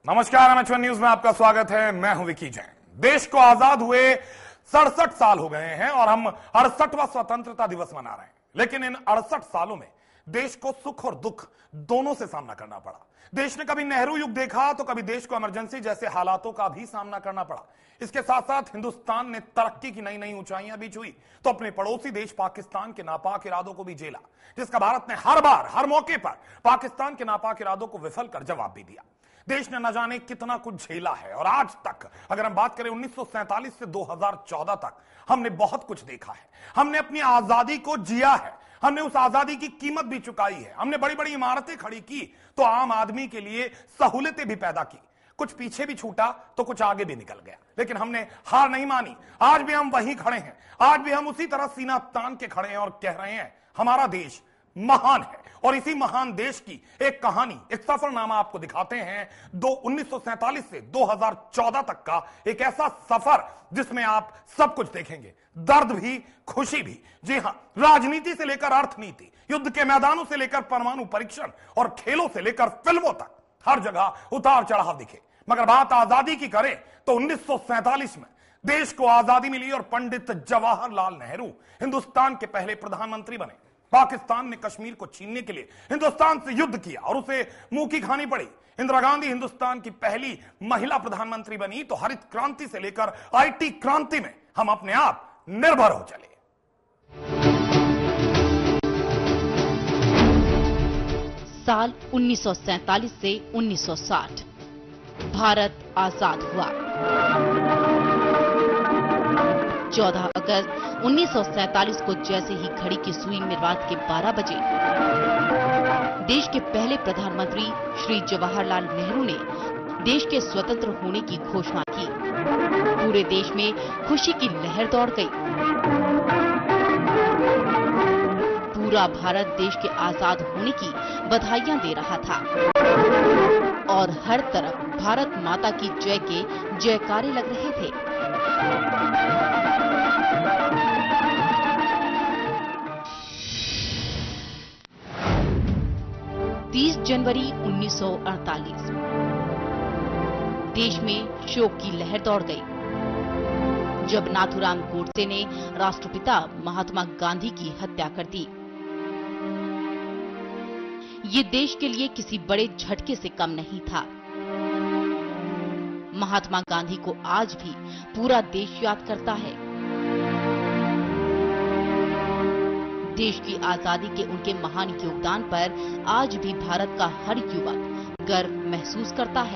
नमस्कार, एमएच1 न्यूज में आपका स्वागत है। मैं हूं विकी जैन। देश को आजाद हुए 67 साल हो गए हैं और हम 68वां स्वतंत्रता दिवस मना रहे हैं। लेकिन इन 68 सालों में देश को सुख और दुख दोनों से सामना करना पड़ा। देश ने कभी नेहरू युग देखा तो कभी देश को इमरजेंसी जैसे हालातों का भी सामना करना पड़ा। इसके साथ साथ हिंदुस्तान ने तरक्की की नई नई ऊंचाइयां भी छुई तो अपने पड़ोसी देश पाकिस्तान के नापाक इरादों को भी झेला, जिसका भारत ने हर बार हर मौके पर पाकिस्तान के नापाक इरादों को विफल कर जवाब भी दिया। देश ने न जाने कितना कुछ झेला है और आज तक अगर हम बात करें 1947 से 2014 तक हमने बहुत कुछ देखा है। हमने अपनी आजादी को जिया है, हमने उस आजादी की कीमत भी चुकाई है। हमने बड़ी बड़ी इमारतें खड़ी की तो आम आदमी के लिए सहूलियतें भी पैदा की। कुछ पीछे भी छूटा तो कुछ आगे भी निकल गया, लेकिन हमने हार नहीं मानी। आज भी हम वहीं खड़े हैं, आज भी हम उसी तरह सीना तान के खड़े हैं और कह रहे हैं हमारा देश महान है। और इसी महान देश की एक कहानी, एक सफरनामा आपको दिखाते हैं। 1947 से 2014 तक का एक ऐसा सफर जिसमें आप सब कुछ देखेंगे, दर्द भी, खुशी भी। जी हां, राजनीति से लेकर अर्थनीति, युद्ध के मैदानों से लेकर परमाणु परीक्षण और खेलों से लेकर फिल्मों तक हर जगह उतार चढ़ाव दिखे। मगर बात आजादी की करें तो 1947 में देश को आजादी मिली और पंडित जवाहरलाल नेहरू हिंदुस्तान के पहले प्रधानमंत्री बने। पाकिस्तान ने कश्मीर को छीनने के लिए हिंदुस्तान से युद्ध किया और उसे मुंह की खानी पड़ी। इंदिरा गांधी हिंदुस्तान की पहली महिला प्रधानमंत्री बनी तो हरित क्रांति से लेकर आईटी क्रांति में हम अपने आप निर्भर हो चले। साल 1947 से 1960 भारत आजाद हुआ। 14 अगस्त 1947 को जैसे ही घड़ी की सुई में रात के 12 बजे देश के पहले प्रधानमंत्री श्री जवाहरलाल नेहरू ने देश के स्वतंत्र होने की घोषणा की। पूरे देश में खुशी की लहर दौड़ गई। पूरा भारत देश के आजाद होने की बधाइयां दे रहा था और हर तरफ भारत माता की जय के जयकारे लग रहे थे। जनवरी 1948 देश में शोक की लहर दौड़ गई जब नाथूराम गोडसे ने राष्ट्रपिता महात्मा गांधी की हत्या कर दी। ये देश के लिए किसी बड़े झटके से कम नहीं था। महात्मा गांधी को आज भी पूरा देश याद करता है। देश की आजादी के उनके महान योगदान पर आज भी भारत का हर युवक गर्व महसूस करता है।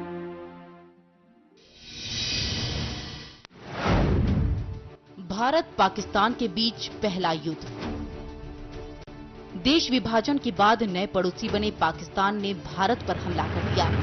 भारत पाकिस्तान के बीच पहला युद्ध। देश विभाजन के बाद नए पड़ोसी बने पाकिस्तान ने भारत पर हमला कर दिया।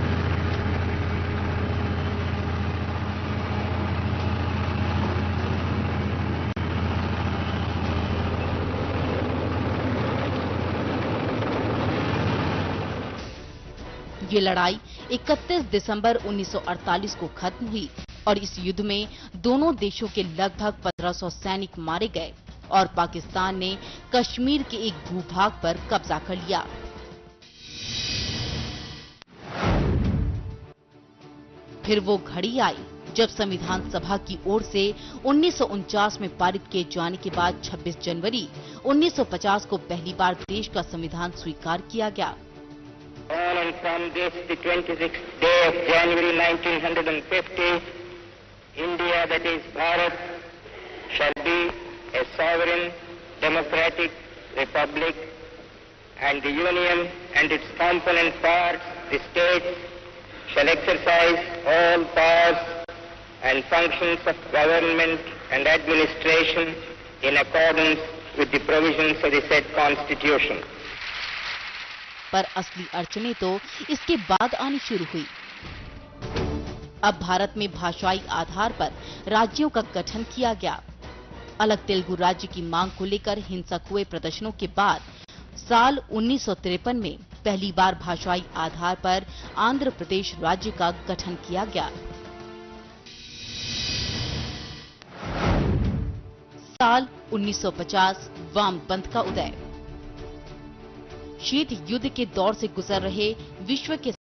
ये लड़ाई 31 दिसंबर 1948 को खत्म हुई और इस युद्ध में दोनों देशों के लगभग 1500 सैनिक मारे गए और पाकिस्तान ने कश्मीर के एक भूभाग पर कब्जा कर लिया। फिर वो घड़ी आई जब संविधान सभा की ओर से 1949 में पारित किए जाने के बाद 26 जनवरी 1950 को पहली बार देश का संविधान स्वीकार किया गया। On and from this, the 26th day of January 1950, India, that is Bharat, shall be a sovereign, democratic republic, and the Union and its component parts, the states, shall exercise all powers and functions of government and administration in accordance with the provisions of the said Constitution. पर असली अड़चनें तो इसके बाद आनी शुरू हुई। अब भारत में भाषाई आधार पर राज्यों का गठन किया गया। अलग तेलुगु राज्य की मांग को लेकर हिंसक हुए प्रदर्शनों के बाद साल 1953 में पहली बार भाषाई आधार पर आंध्र प्रदेश राज्य का गठन किया गया। साल 1950 वामपंथ का उदय। शीत युद्ध के दौर से गुजर रहे विश्व के